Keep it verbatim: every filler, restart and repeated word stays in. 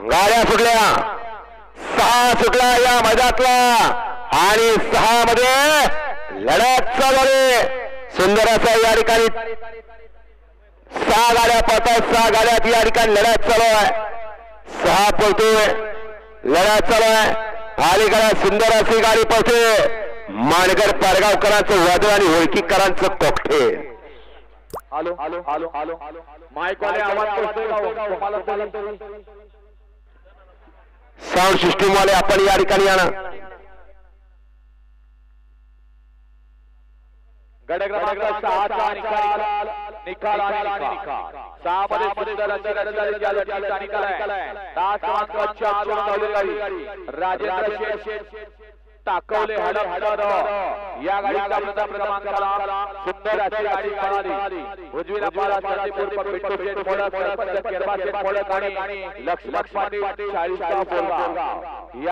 गाड्या सुटल्या, सहा सुटला या मैदानातला आणि सहा मध्ये लढत चालू आहे. सुंदर असा या ठिकाणी सहा गाड्या पळतात, सहा गाड्यात या ठिकाणी लढत चालू आहे. सहा पळतोय, लढत चालू आहे. अलीकडे सुंदर अशी गाडी पळते. मानगड पारगावकरांचं वादळ आणि होळकीकरांचं cocktail. Hello hello hello hello mic वाले आवाज पोहोचतोय का तुम्हाला? साऊंड सिस्टीम वाले आपण या ठिकाणी या ना. गड क्रमांक सहाचा निकाल निकाल आणि निकाल सहा मध्ये सुंदर अशी गडजालीचा निकाल आहे. तास क्रमांक चार वर गाडी राजेंद्र शेठ टाकवले हडपसर या गाडीचा प्रथम क्रमांकाला सुंदर अशी गाडी पळाली. उजवीला पाला संदीपूर पिंटू शेठ मोडक, सरपंच केरबा शेठ मोडक आणि लक्ष्मण पाटील चाळीसगाव बोलगाव.